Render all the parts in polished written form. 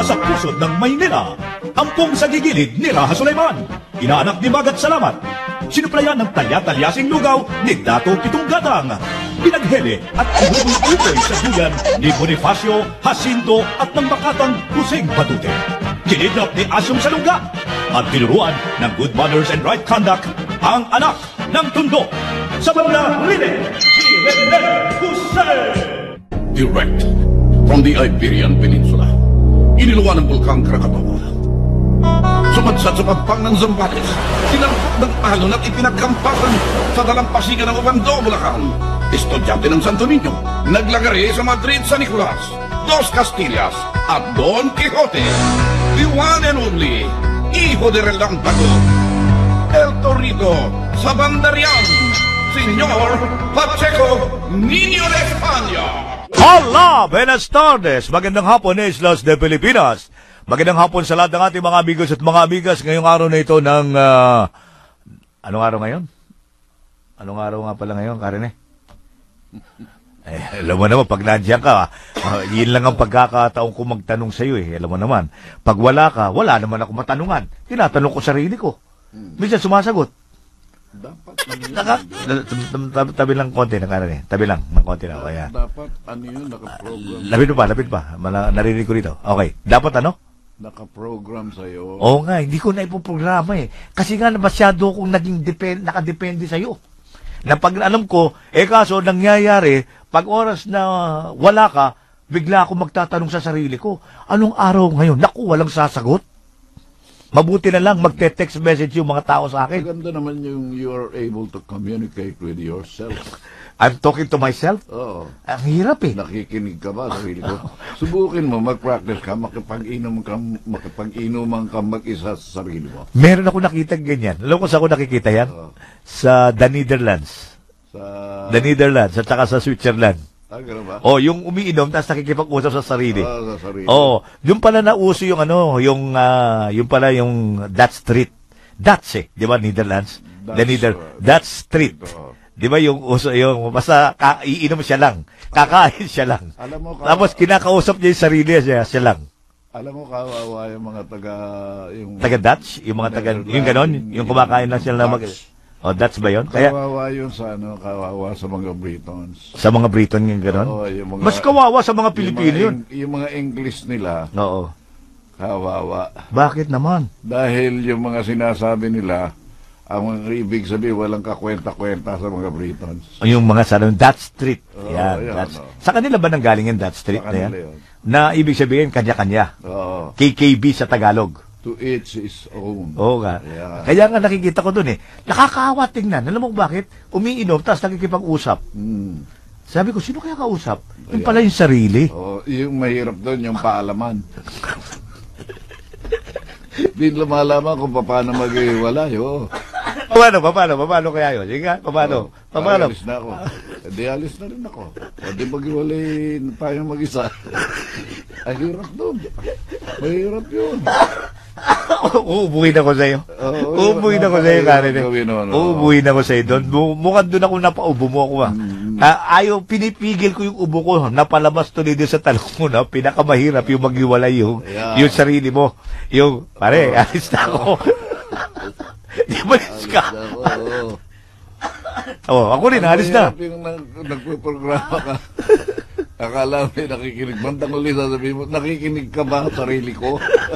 mula sa pusod ng Maynila, ampong sa gigilid ni Raha Sulaiman, inaanak ni Magat Salamat, sinuplayan ng talya-talyasing lugaw ni Dato Pitong Gatang, pinaghele at inuutoy sa duyan ni Bonifacio, Jacinto at ng bakatang Huseng Batute. Kinidnap ni Asyong Salunga at tinuruan ng good manners and right conduct ang anak ng Tondo. Sa Manila, si Rene Hussein. Direct from the Iberian Peninsula, iniluwa ng Bulkang Krakatoa. Sumadsad sa pagpang ng Zambales, tinarpak ng alon at ipinagkampasan sa dalampasigan ng Obando, Bulacan. Estudyante ng Santo Niño, naglagari sa Madrid, San Nicolas, Dos Castillas at Don Quixote. The one and only, hijo de Relámpago, El Torito, sa Bandarian, Señor Pacheco Niño de España. Hola! Buenas tardes! Magandang hapon, Islas de Pilipinas. Magandang hapon sa lahat ng ating mga amigos at mga amigas ngayong araw na ito ng... anong araw ngayon? Anong araw nga pala ngayon, Karen eh? Alam mo naman, pag nandiyan ka, yun lang ang pagkakataong ko magtanong sa iyo eh. Alam mo naman, pag wala ka, wala naman ako matanungan. Tinatanong ko sarili ko. Minsan sumasagot. Tabi lang konti na Karen eh. Tabi lang ng konti na. Kaya. Dapat ano yun, nakaprogram. Lapit pa. Narinig ko rito. Okay. Dapat ano? Nakaprogram sa'yo. Oo nga, hindi ko na ipoprograma eh. Kasi nga masyado akong nakadepende sa'yo. Na pag alam ko, kaso nangyayari, pag oras na wala ka, bigla ako magtatanong sa sarili ko, anong araw ngayon? Naku, walang sasagot. Mabuti na lang magte-text message yung mga tao sa akin. Maganda naman yung you are able to communicate with yourself. I'm talking to myself? Oo. Ang hirap eh. Nakikinig ka ba sa sarili ko? Subukin mo, mag-practice ka, makipag-inuman ka mag-isa sa sarili mo. Meron ako nakita ganyan. Alam ko saan ako nakikita yan? Sa The Netherlands. The Netherlands at saka sa Switzerland. Gano'n ba? Yung umiinom tapos nakikipag-usap sa sarili. Sa sarili. Yung pala nauso yung yung pala yung Dutch Street. Dutch eh, di ba, Netherlands? Dutch Street. Di ba yung uso yung basta iinom siya lang. Kakain siya lang. Alam mo, tapos kinakausap niya yung sarili siya lang. Alam mo, kawawa yung mga taga-Dutch? Yung mga yung ganon? Yung kumakain lang sila mag... Dutch ba yun? Kawawa yun kawawa sa mga Britons. Sa mga Briton yung ganon? Mas kawawa sa mga Pilipino yun. Yung mga English nila. Oo. Kawawa. Bakit naman? Dahil yung mga sinasabi nila, ang ibig sabihin, walang kakwenta-kwenta sa mga Britons. Yung mga Dutch Street. Sa kanila ba nanggaling yung Dutch Street na yan? Na ibig sabihin, kanya-kanya. KKB sa Tagalog. To each his own. Oo nga. Yeah. Kaya nga nakikita ko dun eh. Nakakaawa tingnan. Alam mo bakit? Umiinom, tapos nakikipag-usap. Sabi ko, sino kaya kausap? Yung pala yung sarili. Yung mahirap dun, yung paalaman. Di lumalaman kung paano mag-iwalay. Paano kaya yun? Sige nga, paano? Alis na ako. Di alis na rin ako. Di mag-iwalay tayong mag-isa. Ay, hirap doon. Mahirap yun. Uubuhin ako sa'yo. Uubuhin ako sa'yo, Karen. Uubuhin ako sa'yo doon. Mukhang doon ako napaubo mo ako. Pinipigil ko yung ubo ko. Napalabas tuloy doon sa talong mo. Pinakamahirap yung mag-iwalay yung sarili mo. Yung, pare, alis na ako. Di ba alis ka? Ako rin, alis na. Yung nagpo-programa ka. Akala mo nakikinig. Bantang ulit sasabihin mo, nakikinig ka ba sarili ko?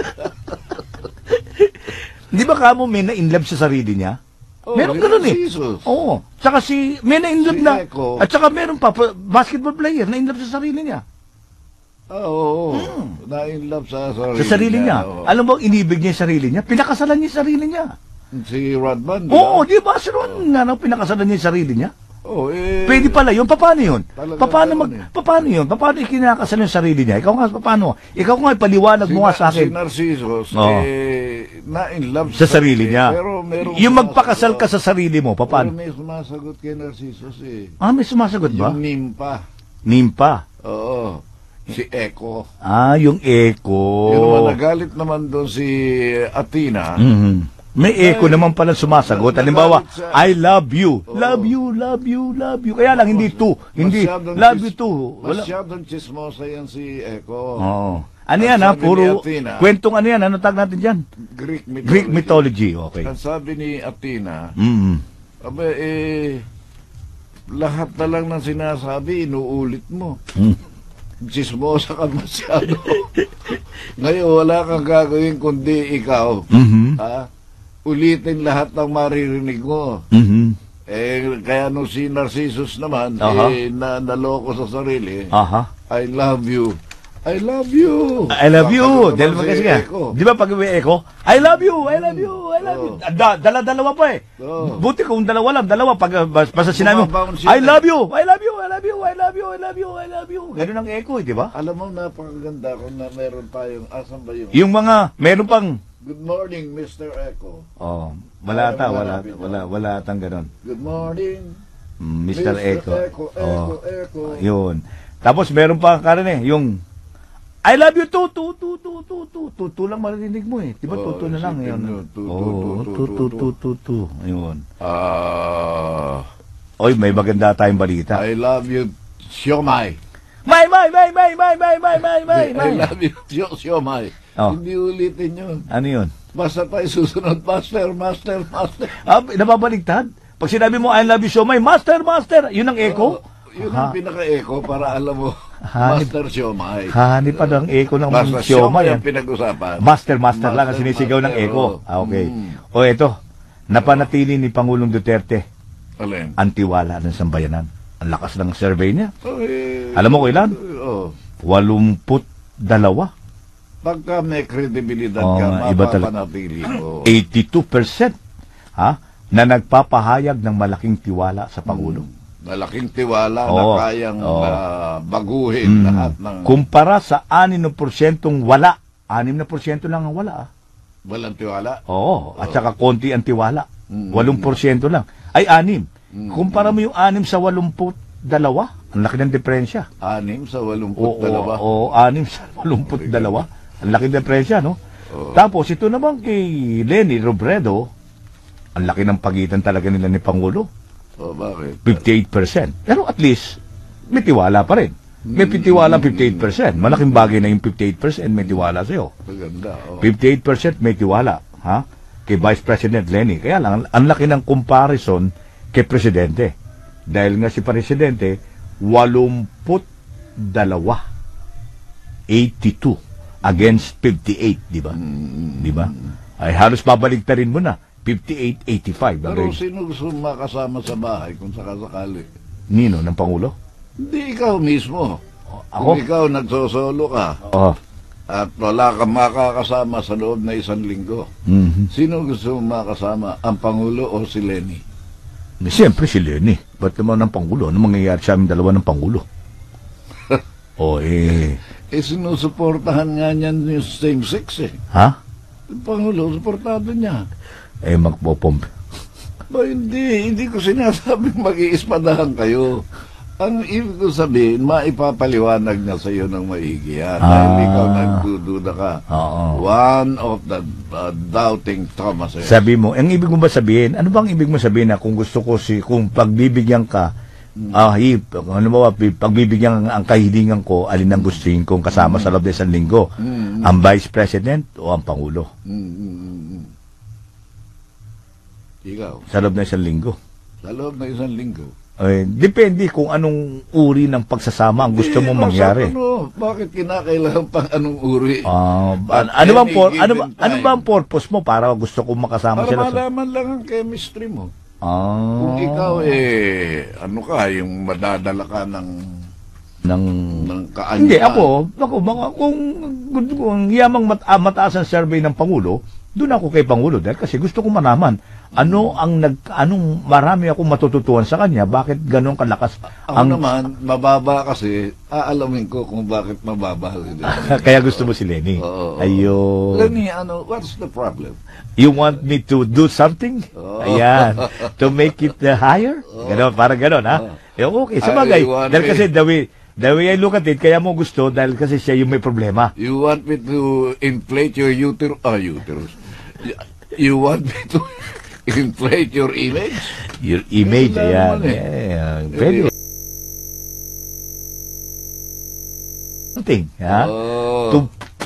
Di ba kamo may na-inlove sa sarili niya? Meron ganun eh. Oo. Tsaka may na-inlove na. At tsaka meron pa, basketball player, na-inlove sa sarili niya. Oo. Na-inlove sa sarili niya. Sa sarili niya. Alam mo, inibig niya yung sarili niya? Pinakasalan niya yung sarili niya. Si Rodman? Oo, di ba? Si Rodman, pinakasalan niya yung sarili niya? Pwede pala yun. Paano yun? Paano yun? Paano ikinakasal yung sarili niya? Ikaw nga, paano? Ikaw nga, ipaliwanag mo nga sa akin. Si Narcisos, na-in-love sa sarili niya. Pero yung magpakasal ka sa sarili mo, paano? Pero may sumasagot kay Narcisos eh. May sumasagot ba? Yung Nimpa. Nimpa? Oo. Si Echo. Yung Echo. Yung nagalit naman doon si Athena. May echo naman pala sumasagot. Halimbawa, I love you. Love you, love you, love you. Kaya lang, hindi to. Hindi, love you to. Masyadong chismosa yan si Echo. Ano yan, Ang ha? sabi Puro ni Athena, kwentong ano yan? Ano tag natin dyan? Greek mythology, okay. Ang sabi ni Athena, Mm. aba, lahat na lang ng sinasabi, inuulit mo. Mm. Chismosa ka masyado. Ngayon, wala kang gagawin kundi ikaw. Mhm. Ha? Ulitin lahat ng maririnig mo. Mhm. Kaya nung si Narcissus naman, Aha. naloko sa sarili, Aha. I love you. I love you. I love you. Kakalo Dahil naman kasi si nga, Eko. di ba pag may echo, I love you, I love you, I love you. Dala-dalawa pa eh. Oo. Buti kung dalawa, pag basta sinabi mo, Bumabounce yun I eh. love you, I love you, I love you, I love you, I love you, I love you. Ganun ang echo eh, di ba? Alam mo, napakaganda kung na meron tayong, asan ba yung, Yung mga, meron pang, Good morning, Mr. Echo. oh, wala atang ganun. Good morning, Mr. Echo. Oh, Echo. yun. Tapos meron pa karon eh, yung I love you too, lang marinig mo eh. Di ba Oh, tutu na lang isipin yun? mo, Tu. Ayun. Ah, Oy, may maganda tayong balita. I love you, Siomay. May. I love you, Siomay. Oh. Hindi ulitin yun. Ano yun? Basta tayo susunod, master. Nababaligtad. Pag sinabi mo, I love you so much, master, yun ang echo? Yun ang pinaka-echo para alam mo, Hanip- Master Siomay. Hani pa ng echo ng Basta sioma Siomay yan. ang pinag-usapan. Master lang ang sinisigaw ng master, echo. oh. Okay. O ito, napanatili ni Pangulong Duterte Alin? ang tiwala ng sambayanan. Ang lakas ng survey niya. Okay. Alam mo kung ilan? Oh. 82. Pagka may kredibilidad Oo ka, nga, iba talaga. mapapanatili mo. 82% na nagpapahayag ng malaking tiwala sa Pangulo. Malaking tiwala Oo. na kayang Oo. baguhin lahat ng Kumpara sa 6% wala. 6% lang ang wala. walang tiwala. Oo. At saka konti ang tiwala. Mm. 8% lang. Ay, 6. Kumpara mo yung 6 sa 82, ang laki ng diferensya. 6 sa 82. Oo, 6 sa 82. Ang laki ng diferensya, no? Tapos, ito naman kay Leni Robredo, ang laki ng pagitan talaga nila ni Pangulo. Bakit? 58%. Pero at least, may tiwala pa rin. May tiwala 58%. Malaking bagay na yung 58% may tiwala sa'yo. Maganda. 58% may tiwala, ha? Kay Vice President Leni. Kaya lang, ang laki ng comparison kay Presidente. Dahil nga si Presidente, 82. 82 against 58, di ba? Di ba? Ay halos babaligtarin mo na. 58-85. Pero sino gusto makasama sa bahay kung sakasakali? Nino ng Pangulo? Hindi ikaw mismo. Ako? Kung ikaw nagsosolo ka Oo. at wala kang makakasama sa loob na 1 linggo, Mhm. sino gusto makasama? Ang Pangulo o si Leni? Siyempre si Leni. Ba't naman ng Pangulo? Ano mangyayari sa amin dalawa ng Pangulo? Sinusuportahan nga niyan yung same-sex eh. Ha? Yung Pangulo, suportado niya. Magpopomp. Hindi ko sinasabing mag-iispadahan kayo. Ang ibig ko sabihin, maipapaliwanag niya sa iyo ng maigi yan. Dahil ikaw nagdududa ka. Oo. One of the doubting Thomases. Sabi mo, ang ibig mo ba sabihin, ano bang ibig mo sabihin na kung gusto ko kung pagbibigyan ka, pagbibigyan ang kahilingan ko, alin ang gustuhin kong kasama sa loob ng 1 linggo? Ang Vice President o ang Pangulo? Ikaw, Sa loob ng 1 linggo. sa loob ng 1 linggo. Depende kung anong uri ng pagsasama ang gusto mong mangyari. Bakit kinakailangan pang anong uri? Ano bang purpose mo para gusto kong makasama Para sila? malaman lang ang chemistry mo. Kung ikaw yung madadala ka ng kaanyaan. Hindi, ako kung yamang mataas ang survey ng Pangulo, doon ako kay Pangulo dahil kasi gusto kong malaman anong marami akong matututuan sa kanya, bakit ganun kalakas Ako naman, mababa kasi, aalamin ko kung bakit mababa. Kaya gusto mo si Leni. Oo. Ayun. Leni, what's the problem? You want me to do something? Ayan. To make it higher? Ganon, parang ganon, ha? Okay, sabagay. Dahil kasi the way I look at it, kaya mo gusto dahil kasi siya yung may problema. You want me to inflate your uterus? You want me to inflate your image? Your image, ayan. Pwede. Something, ha?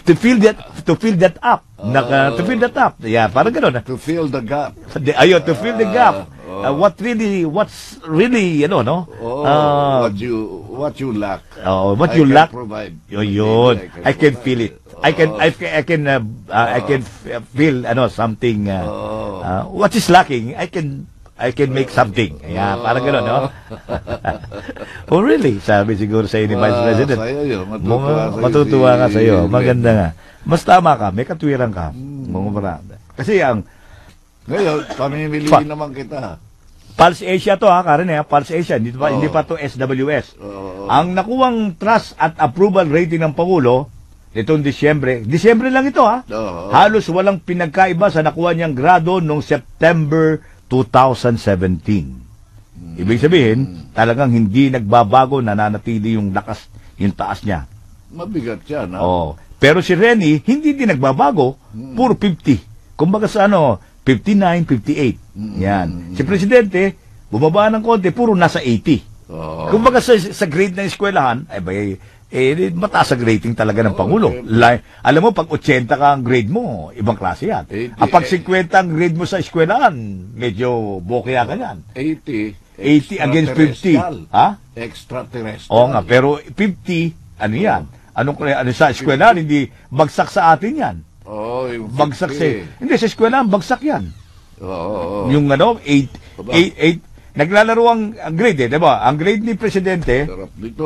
to fill that up. To fill that up. Yeah, parang gano'n. To fill the gap. Ayun, to fill the gap. What's really, no? What you lack. What I you can lack. provide. Yun. I can provide. feel it. I can feel something. What is lacking? I can make something. Yeah, parang gano'n, no? Oh, really? Sabi siguro sa ni Vice President. Sa'yo yun. Matutuwa ka sa'yo. Maganda nga. Mas tama ka. May katwiran ka. Kasi Ngayon, pamimiliin naman kita. Pulse Asia to, Karen, Pulse Asia. Hindi pa to SWS. Ang nakuwang trust at approval rating ng Pangulo nitong Disyembre lang ito, halos walang pinagkaiba sa nakuha niyang grado noong September 2017. Ibig sabihin, talagang hindi nagbabago, nananatili yung taas niya. Mabigat yan, ha? Pero si Reni, hindi din nagbabago, puro 50. Kumbaga sa 59, 58. Yan. Si Presidente, bumaba ng konti, puro nasa 80. Kumbaga sa grade ng eskwelahan, mataas ang rating talaga ng Pangulo. Alam mo, pag 80 ka ang grade mo, ibang klase yan. Pag 50 ang grade mo sa eskwelahan, medyo bokya ka yan. 80 against 50. Ha? Extraterrestrial. Oo nga, pero 50, ano yan? Ano sa eskwelahan, hindi bagsak sa atin yan. Yung Bagsak 50. hindi, sa eskwelahan, bagsak yan. Yung 8, naglalaro ang grade, diba? Ang grade ni Presidente, Sarap dito,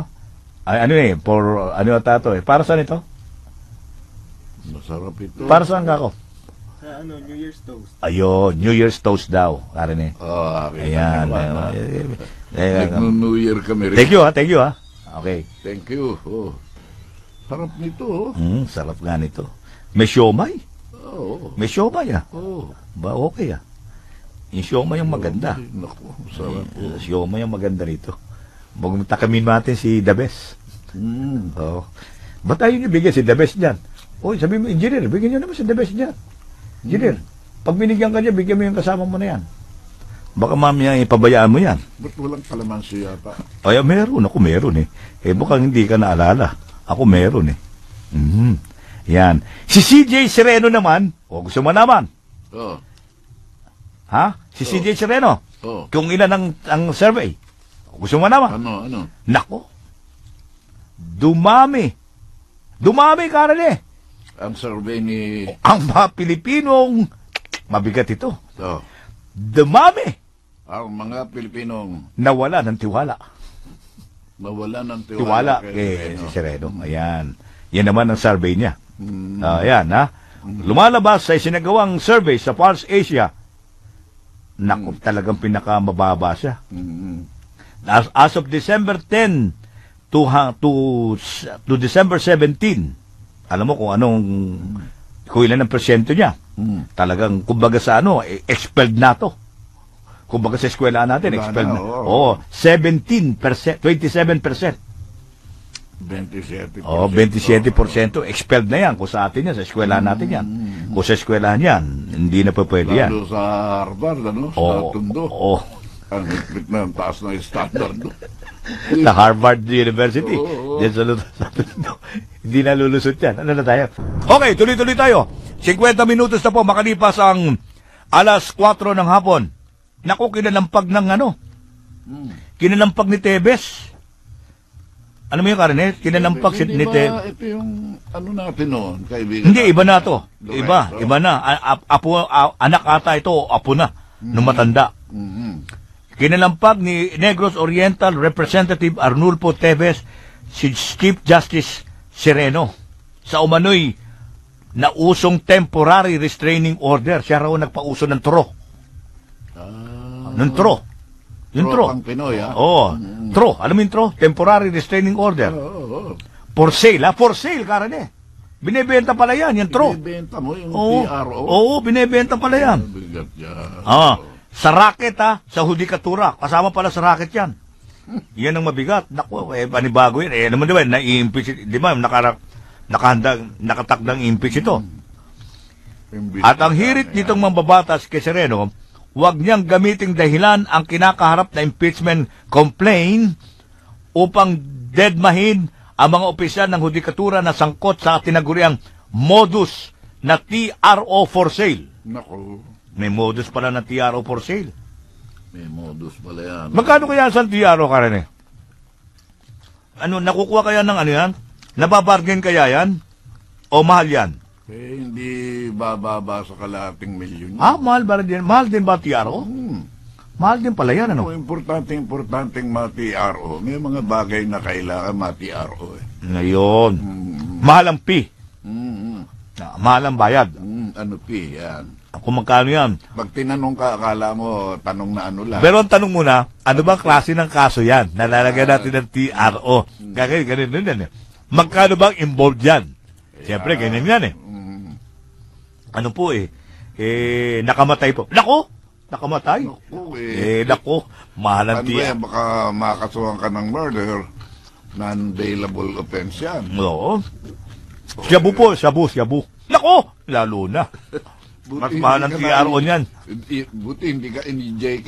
para saan ito? Masarap ito. Para saan ka ako? New Year's toast. Ayun, New Year's toast daw, Karen. Ayan. Nag-New Year kami rin. Thank you, ha. Okay. Thank you. Sarap nito, Sarap nga nito. May siomay. May siomay, Ba, okay, Yung siomay yung maganda. Naku, sarap. Siomay yung maganda rito. Magtakamin natin si The Best. Ba't tayo niyo bigyan si The Best dyan? Sabi mo, engineer, bigyan niyo naman si The Best dyan. Engineer, pag binigyan ka niya, bigyan mo yung kasama mo na yan. Baka mamaya ipabayaan mo yan. Ba't walang kalamansi yata? Meron. Ako meron bukang hindi ka naalala. Ako meron Yan. Si CJ Sereno naman, gusto mo naman. Si CJ Sereno. Kung ilan ang survey. Gusto mo naman. Ano? Nako. Dumami, Karen. Ang survey ni... Ang mga Pilipinong, mabigat ito. Dumami. Ang mga Pilipinong nawala ng tiwala. Tiwala kay Sereno. Ayan. Yan naman ang survey niya. Ayan, lumalabas sa isinagawang survey sa Pulse Asia. Naku, talagang pinakamababa siya. As of December 10 to December 17, alam mo kung ilan ang persyento niya. Talagang, kumbaga sa expelled na to. Kumbaga sa eskwela natin, expelled na. 17%, 27%. 27%. 27% expelled na yan. Kung sa atin yan, sa eskwela natin yan. Kung sa eskwela yan, hindi na pa pwede yan. Lalo sa Harvard, sa Tondo. Ang higpit na ang taas na standard. Sa Harvard University. Hindi na lulusot yan. Ano na tayo? Okay, tuloy-tuloy tayo. 50 minutos na po, makalipas ang alas 4 ng hapon. Naku, kinalampag ng kinalampag ni Tebes. Ano mo yung Karen? Kinalampag ni Tebes. Ito yung natin noon, kaibigan. Hindi, iba na to. Iba na. Anak ata ito, apo na, nung matanda. Kinalampag ni Negros Oriental Representative Arnulfo Tebes si Chief Justice Sereno sa umano'y nausong temporary restraining order. Siya raw nagpauso ng tro. Ng tro. Yung tro. Ang Pinoy, tro. Alam mo yung tro? Temporary restraining order. For sale, For sale, Karen. Binebenta pala yan, yung tro. Binebenta mo yung PRO? Oo, binebenta pala yan. Bigat yan. Sa racket, sa hudikatura. Kasama pala sa racket yan. Yan ang mabigat. Naku, panibago yan. Naman diba, na-impeach, di ba, nakatakdang impeach ito. At ang hirit nitong mambabatas kay Sereno, huwag niyang gamiting dahilan ang kinakaharap na impeachment complaint upang deadmahin ang mga opisyal ng hudikatura na sangkot sa tinaguriang modus na TRO for sale. Naku, May modus pala na TRO for sale. may modus pala yan. Magkano kaya sa TRO, Karen? Ano, nakukuha kaya ng ano yan? Nababargain kaya yan? O mahal yan? Hindi bababa sa kalahating milyon. Mahal ba din? Mahal din ba TRO? Mahal din pala yan, ano? Importanteng ma-TRO. May mga bagay na kailangan ma-TRO. Ngayon. Mahal ang fee. Mahal ang bayad. Ano P, yan. Kung magkano yan. Pag tinanong ka, akala mo, tanong na ano lang. Pero ang tanong muna, ano bang klase ng kaso yan? Nalalagyan natin ng TRO. Ganun yan eh. Magkano bang involved yan? Siyempre, ganyan yan eh. Ano po nakamatay po. Nako! Nakamatay? Nako. Mahal ang Ano ba yan? Baka makasuhan ka ng murder. Non-bailable offense yan. Oo. Shabu po, shabu. Nako! Lalo na. Mas mahal ang TRO niyan. Buti hindi ka JK.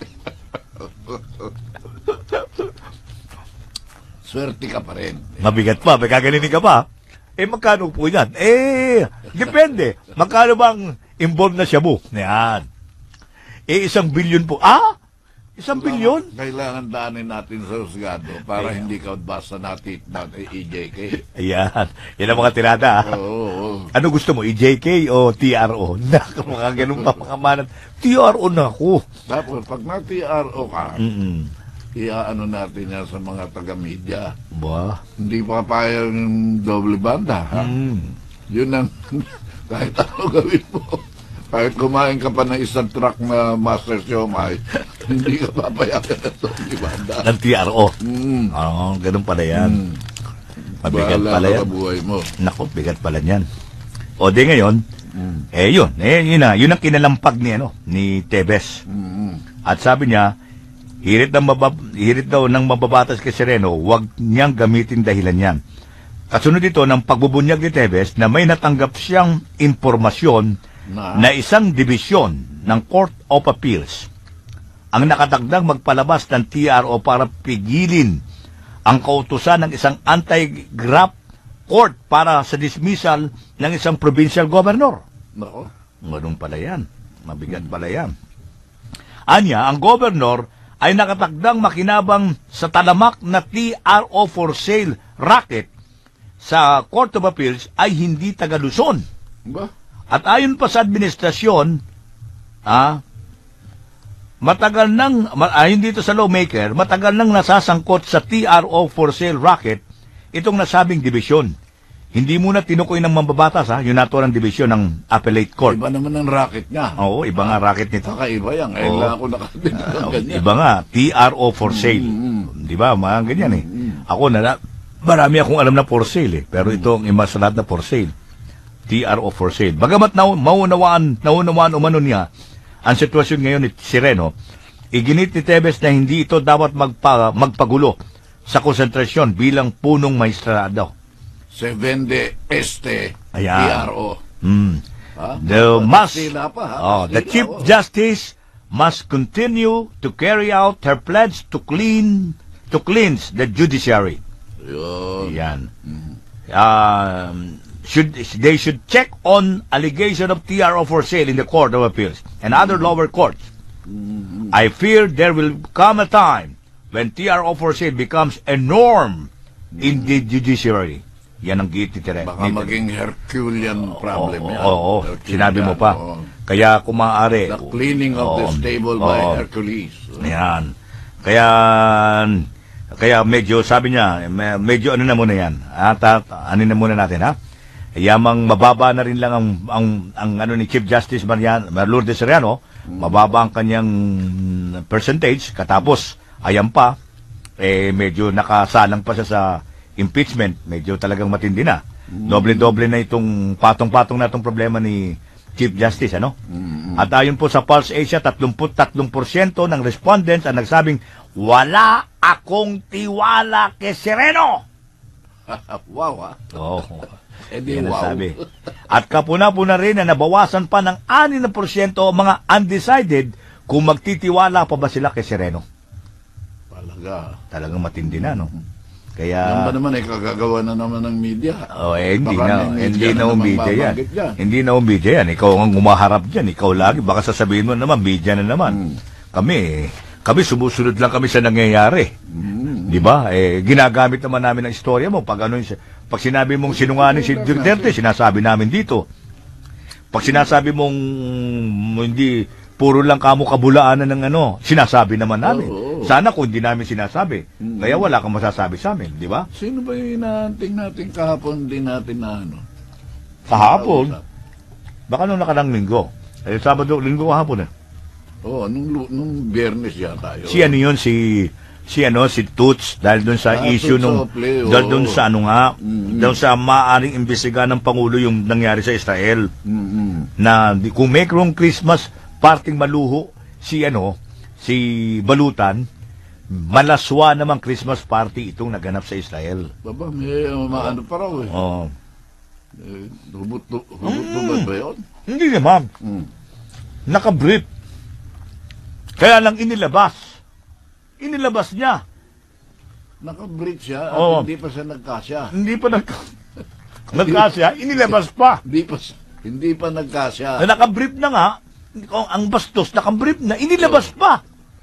Swerte ka pa rin. Mabigat pa, may kaganinin ka pa. Magkano po yan? Depende. Magkano bang involved na shabu? Yan. 1 billion po. 1 billion? Kailangan daanin natin sa husgado para hindi ka basta natin EJK. Ayan. Yan ang mga tirada. Oo. Ano gusto mo? EJK o TRO? Mga ganun pa mga manat. TRO na ako. Tapos pag na-TRO ka, iaano natin yan sa mga taga-media. Ba? Hindi pa payag ng doble banda. Ha? Yun ang kahit ano gawin mo. Kahit kumain ka pa ng isang truck na Master Siomay, hindi ka papayagan ng doble banda. Ng TRO? Ganun pala yan. Mabigat pala yan. Bahala ka buhay mo. Naku, bigat pala yan. O di ngayon, yun ang kinalampag ni Tebes. At sabi niya, hirit daw ng mababatas kay Sereno, huwag niyang gamitin dahilan yan. Kasunod ito ng pagbubunyag ni Tebes na may natanggap siyang impormasyon na isang dibisyon ng Court of Appeals ang nakatagdang magpalabas ng TRO para pigilin ang kautusan ng isang anti-graft court para sa dismissal ng isang provincial governor. Nako. Ganun pala yan. Mabigat pala yan. Anya, ang governor ay nakatagdang makinabang sa talamak na TRO for sale racket sa Court of Appeals ay hindi taga Luzon. Ba? At ayon pa sa administrasyon, ayon dito sa lawmaker, matagal nang nasasangkot sa TRO for sale racket itong nasabing dibisyon. Hindi muna tinukoy ng mambabatas, yung naturang dibisyon ng appellate court. Iba naman ang racket niya. Oo, iba nga racket nito. Kakaiba yan. Kailangan ako nakadinig ng ganyan. Iba nga, TRO for sale. Di ba? Mga ganyan eh. Ako, marami akong alam na for sale eh. Pero ito ang imasalat na for sale. TRO for sale. Bagamat naunawaan umano niya ang sitwasyon ngayon ni Sereno, iginit ni Tebes na hindi ito dapat magpagulo sa konsentrasyon bilang punong maestrado. Se vende Ayan. TRO. The Chief Justice must continue to carry out her pledge to cleanse the judiciary. Yan. They should check on allegation of TRO for sale in the Court of Appeals and other lower courts. I fear there will come a time when TRO for sale becomes a norm in the judiciary. Yan ang gititire. Baka maging Herculean problem yan. Oo, sinabi mo pa. Kaya kung maaari. The cleaning of the stable by Hercules. Yan. Kaya medyo, sabi niya, medyo ano na muna yan. Ano na muna natin, ha? Yamang mababa na rin lang ang ano ni Chief Justice Lourdes Soriano, mababa ang kanyang percentage, katapos, ayan pa, medyo nakasalang pa siya sa impeachment, medyo talagang matindi na. Doble-doble na itong patong-patong na itong problema ni Chief Justice, ano? At ayon po sa Pulse Asia, 33% ng respondents ang nagsabing, wala akong tiwala kay Sereno! Wow, ha? Oo. Yan wow. Sabi. At kapuna-puna rin na nabawasan pa ng 6% mga undecided kung magtitiwala pa ba sila kay Sereno. Talagang matindi na, no? Yan ba Kaya, naman kagagawa na naman ng media? hindi Baka na, may hindi media na naman media yan. babanggit dyan. Hindi na media yan. Ikaw ang umaharap dyan. Ikaw lagi. Baka sasabihin mo naman, media na naman. Kami sumusunod lang kami sa nangyayari. Di ba? Ginagamit naman namin ang istorya mo. Pag sinabi mong sinungaling si Duterte, sinasabi namin dito. Pag sinasabi mong hindi, puro lang kamo kabulaanan ng sinasabi naman namin. Oo. Sana kung hindi namin sinasabi. Kaya wala kang masasabi sa amin, di ba? Sino ba yung inaanting natin kahapon, di natin na Kahapon, baka nung nakarang linggo. Sabado, linggo kahapon eh. Oo, nung Biyernes yata yun. Si ano yun, si Toots, dahil doon sa issue Toots nung, Ople, oo. dahil doon sa doon sa maaring imbestiga ng Pangulo yung nangyari sa Israel. Na kung may krong Christmas parting maluho, si Balutan, malaswa namang Christmas party itong naganap sa Israel. Baba, may maano pa raw eh. Oh. Hubot ba yun? Hindi naman. Nakabrief. Kaya lang inilabas. Inilabas niya. Naka-breach siya at Oo. hindi pa siya nagkasya. Hindi pa nagkasya, inilabas pa. Hindi pa nagkasya. Na nakabrief na nga, ang bastos, nakabrief na, inilabas pa.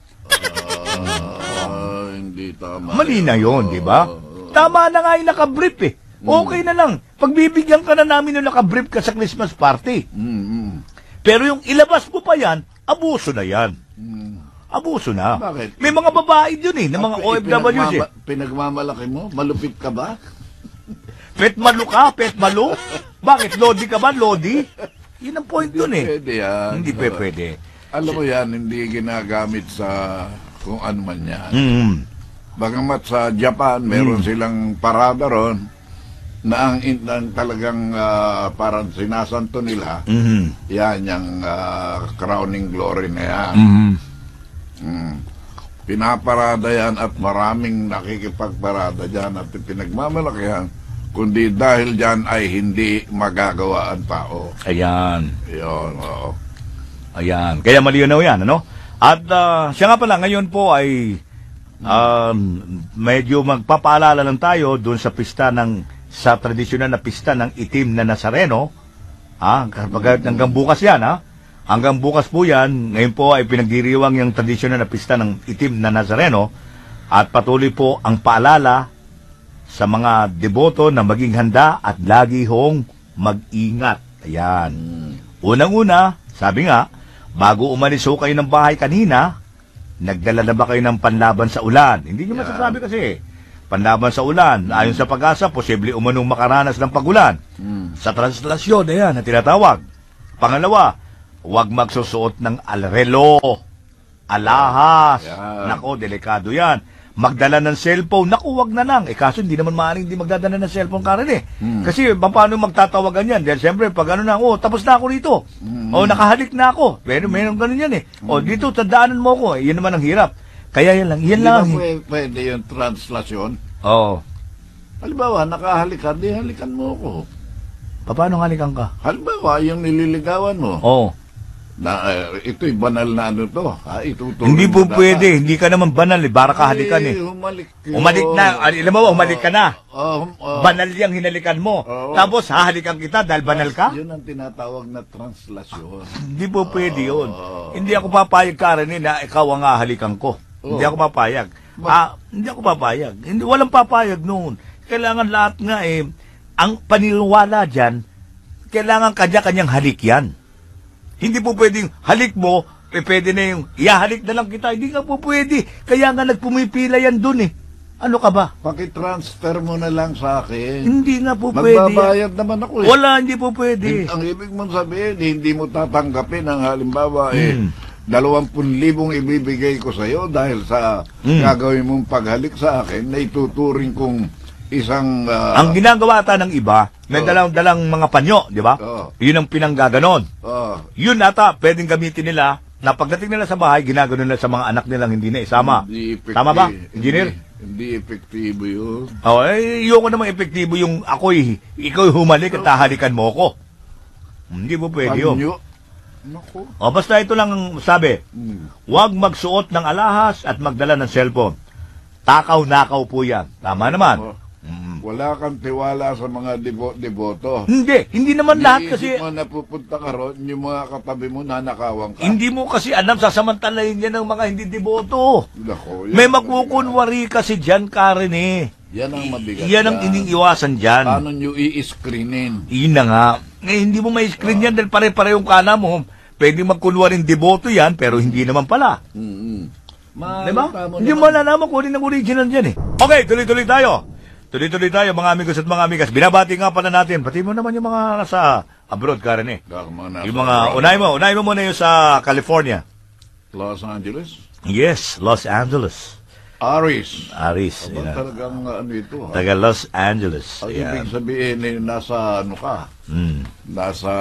Hindi tama. Mali na yun, di ba? Tama na nga yung nakabrief eh. Okay na lang. Pagbibigyan ka na namin yung nakabrief ka sa Christmas party. Pero yung ilabas mo pa yan, abuso na yan. Abuso na. Bakit? May mga babae yun eh, ng mga OFWs eh. Pinagmamalaki mo? Malupit ka ba? Pet malu ka, pet malu? Bakit? Lodi ka ba? Lodi? Yun ang point dun eh. Pwede yan. Hindi pwede. Alam mo yan, hindi ginagamit sa kung ano man yan. Bagamat sa Japan, meron silang parada ron na ang talagang parang sinasanto nila, yan yung crowning glory na yan. Pinaparada yan at maraming nakikipagparada dyan at pinagmamalakihan, kundi dahil dyan ay hindi magagawa ang tao. Ayan. Yun, oo. Ayan. Kaya malinaw yan, ano? At siya nga pala, ngayon po ay medyo magpapaalala lang tayo doon sa pista sa tradisyonal na pista ng itim na Nazareno. Kapag hanggang bukas yan, Hanggang bukas po yan. Ngayon po ay pinagdiriwang yung tradisyonal na pista ng itim na Nazareno. At patuloy po ang paalala sa mga deboto na maging handa at lagi hong mag-ingat. Ayan. Unang-una, sabi nga, bago umalis ho kayo ng bahay kanina, nagdala na ba kayo ng panlaban sa ulan? Hindi nyo masasabi kasi. Panlaban sa ulan. Ayon sa Pag-asa, posible umanong makaranas ng pagulan. Sa translasyon, ayan, na tinatawag. Pangalawa, huwag magsusuot ng alrelo, alahas. Nako, delikado yan. Magdala ng cellphone, naku, wag na lang. Kaso hindi naman maaaring hindi magdadala ng cellphone, Karen eh. Kasi paano magtatawagan yan? Dahil siyempre, pag tapos na ako rito. Nakahalik na ako. Pero meron ganun yan eh. Dito, tandaanan mo ko. Yan naman ang hirap. Kaya yan lang. Yan lang. Pwede yung translasyon. Oo. Halimbawa, nakahalikan, di halikan mo ako. Paano halikan ka? Halimbawa, yung nililigawan mo. Oo. Na ito'y banal na to. Itutuloy Hindi po mo pwede. Hindi ka naman banal eh. Bara ka halikan eh. Umalik na. Alam mo, umalik ka na. Banal yung hinalikan mo. Tapos hahalikan kita dahil banal ka? Yun ang tinatawag na translasyon. Hindi po pwede yun. Hindi ako papayag, Karen, na ikaw ang hahalikan ko. Hindi ako papayag. Hindi ako papayag. Walang papayag noon. Kailangan lahat nga ang paniniwala dyan, kailangan kanya-kanyang halik yan. Hindi po pwedeng halik mo, pwede na yung ihalik na lang kita. Hindi nga po pwede. Kaya nga nagpumipila yan dun eh. Ano ka ba? Pakitransfer mo na lang sa akin. Hindi nga po pwede. Magbabayad naman ako eh. Wala, hindi po pwede. Ang ibig mong sabihin, hindi mo tatanggapin ang halimbawa 20,000 ibibigay ko sa iyo dahil sa gagawin mong paghalik sa akin na ituturing kong isang... ang ginagawa ata ng iba, may dalang mga panyo, di ba? Yun ang pinanggaganon. Yun ata, pwedeng gamitin nila na pagdating nila sa bahay, ginaganon nila sa mga anak nilang hindi na isama. Tama ba, engineer? Hindi epektibo yun. Yung namang epektibo yung ikaw humalik at hahalikan mo ko. Hindi po pwede yun. Naku. Basta ito lang ang sabi, huwag magsuot ng alahas at magdala ng cellphone. Takaw-nakaw po yan. Tama naman. Oh, wala kang tiwala sa mga deboto. Hindi naman lahat kasi, Iniisip mo napupunta ka ron, yung mga katabi mo nanakawan ka. hindi mo kasi alam, sasamantalayin yan ng mga hindi deboto. Nako, yan May ang makukunwari kasi dyan, Karen eh. Yan ang mabigat. Yan ang iniiwasan dyan. Paano nyo i-screenin? Yun na nga. Hindi mo may screen yan dahil pare-parehong kana mo. Pwede magkunwaring deboto yan, pero hindi naman pala. Diba? Hindi mo malalaman kung ano ang original dyan eh. Okay, tuloy-tuloy tayo. Tuloy-tuloy tayo, mga amigos at mga amigas. Binabati nga pala natin. Pati mo naman yung mga nasa abroad, Karen eh. Yung mga, unahin mo muna yung sa California. Los Angeles? Yes, Los Angeles. Aris. Aris. Aba, talagang ano ito, ha? Taga Los Angeles. Ang Yan. ibig sabihin, nasa ano ka? Nasa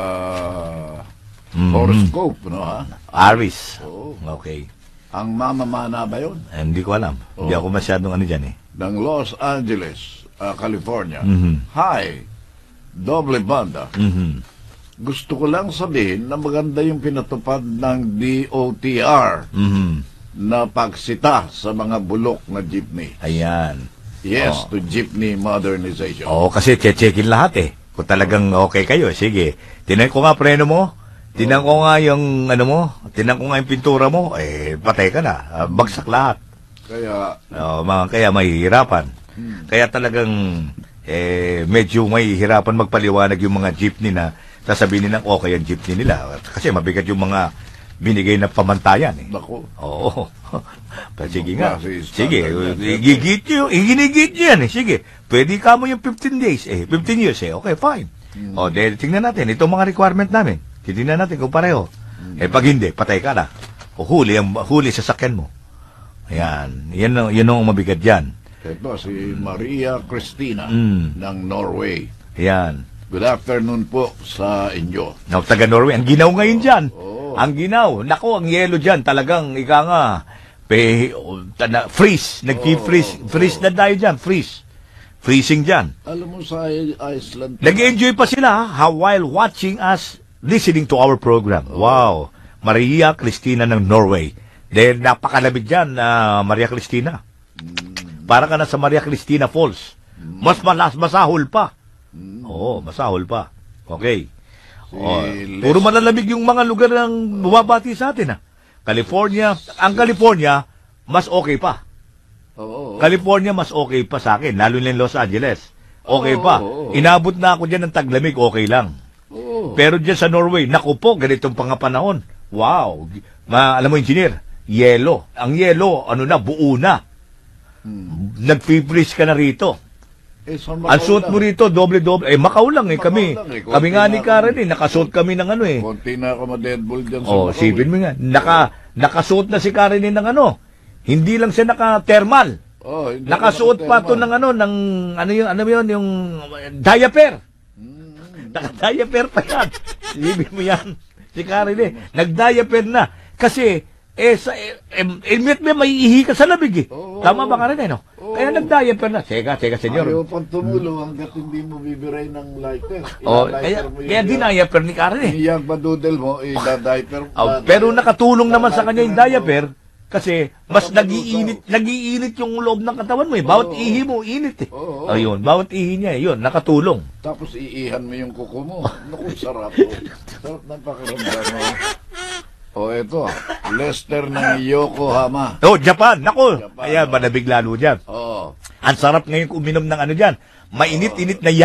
horoscope, no, ha? Aris. Oo. Okay. Ang mamamana ba yun? Hindi ko alam. Hindi ako masyadong ano dyan eh. Ng Los Angeles, California. Hi, doble banda. Gusto ko lang sabihin na maganda yung pinatupad ng DOTR na pagsita sa mga bulok na jeepney. Ayan. Yes, to jeepney modernization. Oo, kasi che-checkin lahat eh. Kung talagang okay kayo, sige. Tinan ko nga preno mo. Tinan ko nga yung ano mo. Tinan ko nga yung pintura mo. Patay ka na. Bagsak lahat. Kaya, Kaya mahihirapan. Kaya talagang medyo mahihirapan magpaliwanag yung mga jeepney na sasabihin nilang okay ang jeepney nila. Kasi mabigat yung mga binigay na pamantayan eh. Bako. Oo. Sige nga. Klase Sige. standard yan. Iginigit nyo yan eh. Sige. Pwede ka mo yung 15 days eh. 15 years eh. Okay, fine. Dahil tingnan natin. Itong mga requirement namin. Titingnan natin kung pareho. Pag hindi, patay ka na. O huli sa sakyan mo. Ayan. Yan ang mabigat dyan. Ito, si Maria Cristina ng Norway. Ayan. Good afternoon po sa inyo. Now, taga Norway. Ang ginaw ngayon dyan. Oo. Ang ginaw. Nako, ang yelo dyan. Talagang, ika nga, freeze. Nag-freeze. Freeze na tayo dyan. Freeze. Freezing dyan. Alam mo sa Iceland, Nag-enjoy pa sila while watching us, listening to our program. Wow. Maria Cristina ng Norway. Dahil napakalamig dyan, Maria Cristina. Para ka na sa Maria Cristina Falls. Masahol pa. Oo, masahol pa. Okay. Puro malalamig yung mga lugar ng bumabati sa atin. California, ang California, mas okay pa. Oo. California, mas okay pa sa akin. Lalo na yung Los Angeles. Okay Oo, pa. oo. Inabot na ako dyan ng taglamig, okay lang. Oo. Pero dyan sa Norway, naku po, ganitong pangapanahon. Wow. Alam mo, engineer, yelo. Ang yelo, buo na. Nag-freeze ka na rito. Sa Ang suot mo rito, doble-doble. Macau lang eh, kami. Macau lang eh. Kami nga ni Karen eh, nakasuot kami ng ano eh. Konti na ako ma-deadball dyan sa Oh, Macau, sipin mo nga. Nakasuot na si Karen eh ng ano. Hindi lang siya naka-thermal. Oh, hindi Nakasuot pa to ng yung diaper. Naka-diaper pa yan. Sipin mo yan. Si Karen eh, nag-diaper na. Kasi, may ihi ka sa labig eh. Oo. Tama ba Karen eh, no? Kaya nag-diaper na. Teka, senyor. Ayaw pang tumulo hanggat hindi mo bibiray ng lighter. Kaya diniaper ni Karen eh. Iyang badudel mo, ida-diaper. Pero nakatulong naman sa kanya yung diaper kasi mas nagiinit yung loob ng katawan mo eh. Bawat ihi mo, init eh. Oo. Ayun, bawat ihi niya, yun, nakatulong. Tapos iihan mo yung kuko mo. Naku, sarap po. Sarap ng pakiramdam mo. Ito. Lester ng Yokohama. Japan, nako. Japan, Ayan, manabig lalo dyan. Oo. Ang sarap ngayon uminom ng ano dyan. Mainit-init na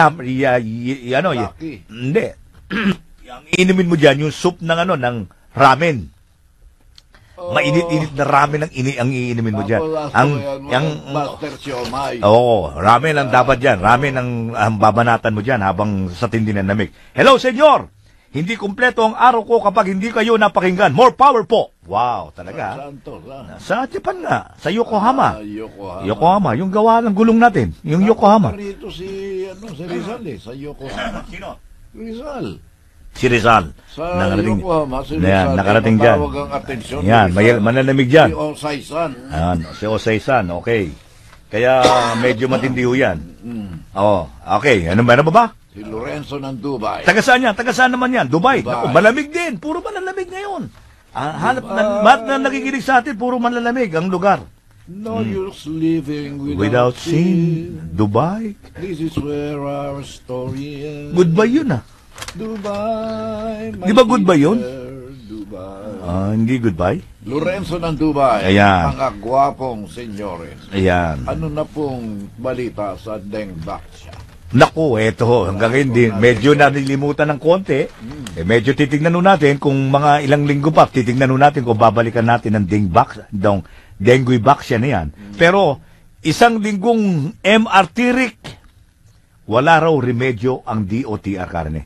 Sake. Hindi. Ang inumin mo dyan, yung soup ng ramen. Mainit-init na ramen ang iinumin mo dyan. Master Siomay. Ramen ang dapat dyan. Ramen ang babanatan mo dyan habang sa tindi ng lamig. Hello, senyor! Hindi kumpleto ang araw ko kapag hindi kayo napakinggan. More power po! Wow, talaga. Saan to? Sa Japan nga. Sa Yokohama. Yokohama. Yokohama, yung gawa ng gulong natin. Yung Yokohama. Rito si Rizal eh. Sa Yokohama. Sino? Rizal. Si Rizal. Sa Yokohama, si Rizal. Yan, nakarating dyan. Matawag ang atensyon. Yan, mananamig dyan. Si Osay-san. Ayan, si Osay-san, okay. Kaya medyo matindi ho yan. Okay. Ano ba ba? Si Lorenzo ng Dubai. Taga saan yan? Taga saan naman yan? Dubai. Dubai. Naku, malamig din. Puro malalamig ngayon. Hanap na nakikinig sa atin, puro malalamig ang lugar. No use living Without sin, Dubai. This is where our story ends. Goodbye yun ah. Dubai, my Di ba goodbye yun? dear Dubai. Hindi goodbye. Lorenzo ng Dubai, Ayan. mga gwapong senyores. Ayan. Ano na pong balita sa Dengbaksya? Naku, eto, hanggang hindi, medyo nalilimutan ng konti. Medyo titignan nun natin kung mga ilang linggo pa, titignan nun natin kung babalikan natin ng dengue baksya na yan. Pero, isang linggong MR-Tirik, wala raw remedyo ang DOTR karne.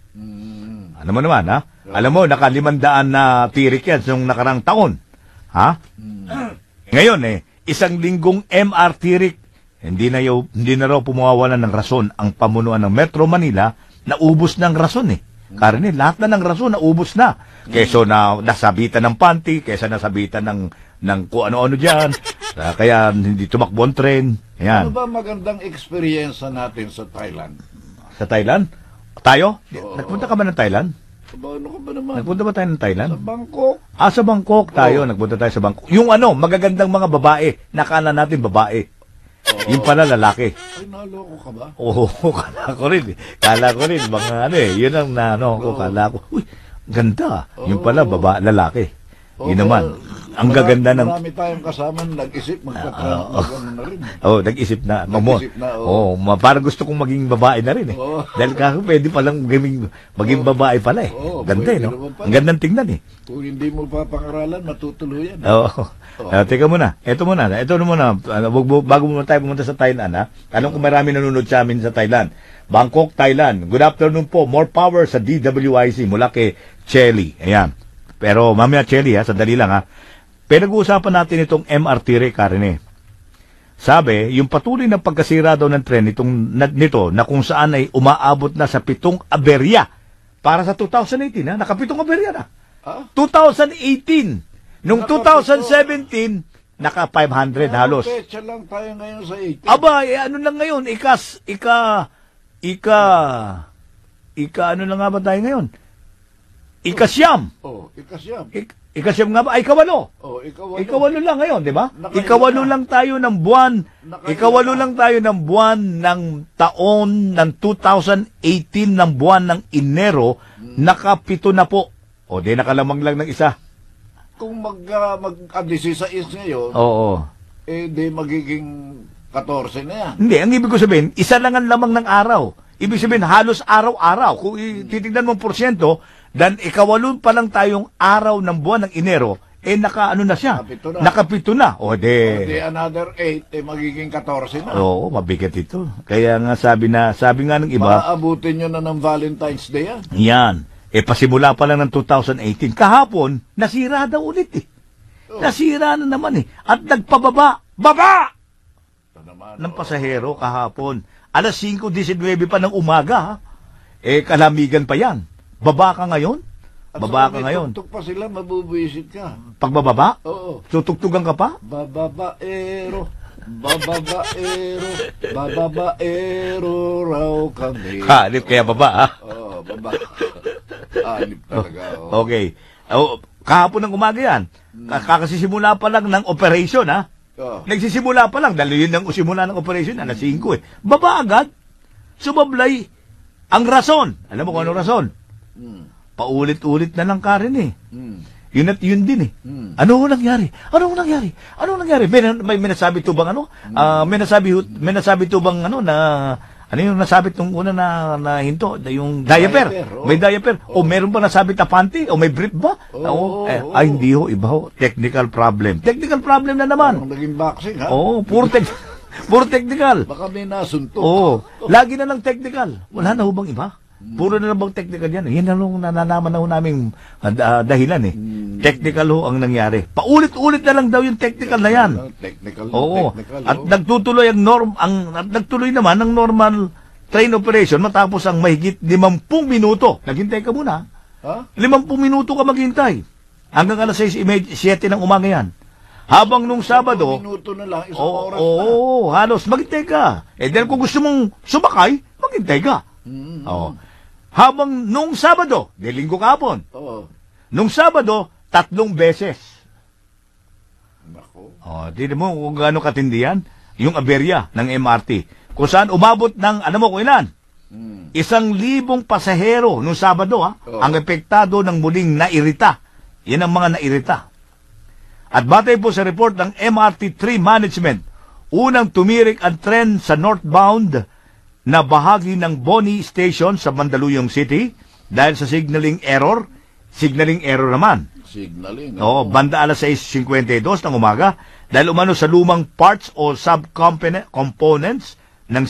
Ano mo naman, ha? Alam mo, naka 500 na tirik yan nung nakarang taon. Ha? Ngayon, isang linggong MR-Tirik, hindi na raw pumawalan ng rason ang pamunuan ng Metro Manila na ubos ng rason Karne, lahat na ng rason na ubos na. Kesa na nasabitan ng panty, kesa nasabitan ng kung ano-ano dyan. Kaya hindi tumakbo ang tren. Ayan. Ano ba magandang experience natin sa Thailand? Sa Thailand? Tayo? Nagpunta ka ba ng Thailand? Ano ka ba naman? Nagpunta ba tayo ng Thailand? Sa Bangkok. Sa Bangkok tayo. Nagpunta tayo sa Bangkok. Yung magagandang mga babae. Nakala natin babae. Yung pala lalaki. Ay, naloko ka ba? Oo, kala ko rin. Kala ko rin, mga yun ang kala ko. Uy, ganda. Yung pala, lalaki. Yun naman. Ang gaganda ng... Marami tayong kasama nag-isip, magpapagano na rin. Nag-isip na. Nag-isip na, parang gusto kong maging babae na rin Dahil kako pwede palang maging babae pala Ganda no? Ang gandang tingnan Kung hindi mo papangaralan, matutuluyan. Teka muna. Ito muna. Bago muna tayo pumunta sa Thailand, Alam ko marami nanonood sa amin sa Thailand. Bangkok, Thailand. Good afternoon po. More power sa DWIC mula kay Chelly. Ayan. Pero mamaya Chelly, sandali lang Pinag-uusapan natin itong MRT Karine. Sabi, yung patuloy na pagkasira daw ng tren nito na kung saan ay umaabot na sa 7 aberya para sa 2018 naka 7 aberya na. 2018. Nung 2017 naka 500 halos. Pecha lang tayo ngayon sa 18. Aba, ano lang ngayon? Ano na nga ba tayo ngayon? Ikasyam. Ikasyam. Ikasyam nga ba? Ay, ikawalo. Ikawalo lang ngayon, di ba? Ikawalo lang tayo ng buwan. Ikawalo lang tayo ng buwan ng taon ng 2018 ng buwan ng Enero. Naka-7 na po. Di nakalamang lang ng isa. Kung mag-16 ngayon, di magiging 14 na yan. Hindi, ang ibig ko sabihin, isa lang ang lamang ng araw. Ibig sabihin, halos araw-araw. Kung titignan mo porsyento, dan ikawalo pa lang tayong araw ng buwan ng Enero, naka-7 na siya. Naka-7 na. Di another 8, magiging 14 na. Oo, mabigat ito. Kaya nga sabi nga ng iba, maabutin nyo na ng Valentine's Day yan. Yan. Pasimula pa lang ng 2018. Kahapon, nasira daw ulit Nasira na naman At nagpababa. Baba! Ng pasahero kahapon. Alas 5:19 pa ng umaga kalamigan pa yan. Baba ka ngayon? Baba ka ngayon. Tutok pa sila, mabubuisit ka. Pagbababa? Oo. Tutugtugan ka pa? Bababaero raw kami. Halip kaya baba baba. Halip talaga. Okay. Kahapon ng umaga yan. Kakasimula pa lang ng operation Nagsisimula pa lang. Dahil yun ang simula ng operation alas 5 Baba agad. Sumablay. Ang rason. Alam mo kung anong rason? Paulit-ulit na lang Karen Yun at yun din Ano nangyari? May nasabi to bang may nasabi to bang na ano yung nasabit nung una na hinto? Yung diaper. May diaper. O meron ba nasabit na panty? O may brief ba? Hindi iba Technical problem. Technical problem na naman. Parang naging boxing Puro technical. Baka may nasuntok. Lagi na lang technical. Wala na bang iba? Puro na lang bang technical yan? Yan na lang nananaman na naming dahilan Technical ang nangyari. Paulit-ulit na lang daw yung technical na yan. Technical. At nagtutuloy nagtuloy naman ang normal train operation matapos ang mahigit 50 minuto. Naghintay ka muna. 50 minuto ka maghintay. Hanggang alas 6:07 ng umaga yan. Habang nung Sabado, 1 minuto na lang, isang oras halos maghintay ka. Dahil kung gusto mong sumakay, maghintay ka. Habang nung Sabado, linggo kahapon. Nung Sabado, 3 beses. Nako. Tignan mo kung gaano katindi yan. Yung aberya ng MRT. Kung saan umabot ng, ano mo kung ilan? 1,000 pasahero nung Sabado, ang epektado ng muling nairita. Yan ang mga nairita. At batay po sa report ng MRT3 Management, unang tumirik ang tren sa northbound na bahagi ng Boni Station sa Mandaluyong City dahil sa signaling error. Signaling error naman. Signaling. Banda alas 6:52 ng umaga dahil umano sa lumang parts o subcomponents ng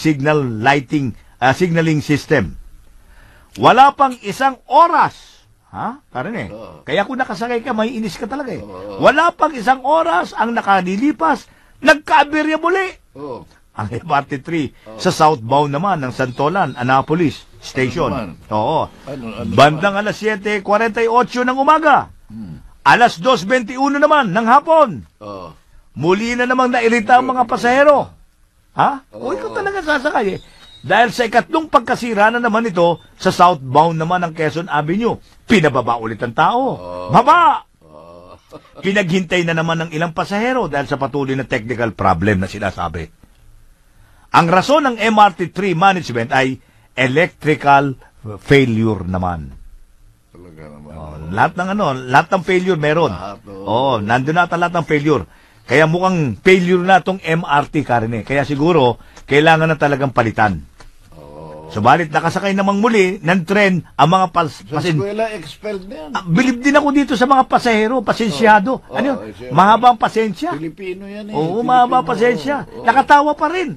signaling system. Wala pang 1 oras. Karen Kaya kung nakasakay ka, may inis ka talaga Wala pang 1 oras ang nakalilipas, nagka-aberya muli. Ang MRT3 sa southbound naman ng Santolan, Annapolis Station. Bandang alas 7:48 ng umaga. Alas 2:21 naman ng hapon. Muli na namang nairita ang mga pasahero. Ikaw talaga sasakay Dahil sa ikatlong pagkasira na naman ito sa southbound naman ng Quezon Avenue, pinababa ulit ang tao. Baba! Pinaghintay na naman ng ilang pasahero dahil sa patuloy na technical problem na sinasabi. Ang rason ng MRT3 management ay electrical failure naman. Talaga naman. Lahat ng failure meron. Nandun na lahat ng failure. Kaya mukhang failure na itong MRT, Karine. Kaya siguro, kailangan na talagang palitan. Subalit, nakasakay namang muli ng tren ang mga eskwela, expelled na yan. Bilib din ako dito sa mga pasahero, pasensyado. Mahaba ang pasensya. Filipino yan mahaba ang pasensya. Nakatawa pa rin.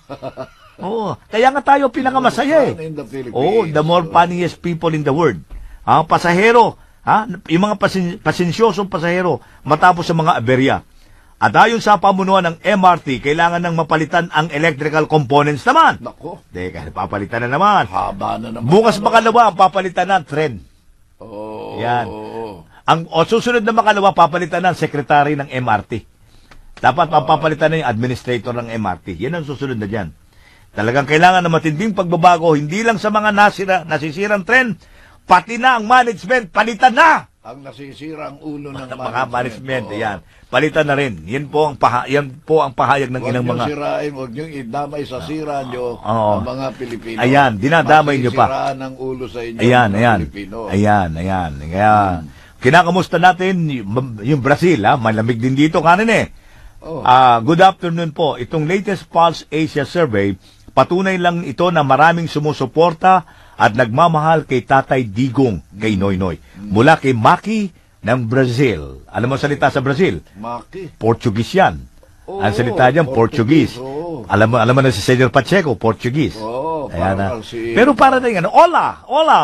Kaya nga tayo pinakamasaya the more funniest people in the world. Pasahero, yung mga pasensyosong pasahero matapos sa mga aberya. At ayon sa pamunuan ng MRT, kailangan nang mapalitan ang electrical components naman. Nako. Teka, papalitan na naman. Haba na naman. Bukas makalawa, papalitan na ang tren. Yan. Ang susunod na makalawa, papalitan na ang sekretary ng MRT. Dapat papalitan na yung administrator ng MRT. Yan ang susunod na dyan. Talagang kailangan na matinding pagbabago, hindi lang sa mga nasisirang tren, pati na ang management, palitan na! Ang nasisirang ulo ng mga management, yan. Palitan na rin. Yan po ang pahayag ng ilang mga... Huwag niyong idamay sa sira niyo ang mga Pilipino. Ayan, dinadamay niyo pa. Masisiraan ng ulo sa inyo Pilipino. Ayan. Kaya, kinakamusta natin yung Brazil, malamig din dito, kanin good afternoon po. Itong latest Pulse Asia survey, patunay lang ito na maraming sumusuporta at nagmamahal kay Tatay Digong, kay Noynoy. Mula kay Maki ng Brazil. Alam mo salita sa Brazil? Maki. Portuguese yan. Ang salita diyan, Portuguese. Alam mo na si Senyor Pacheco, Portuguese. Ayan, pero para na yung hola.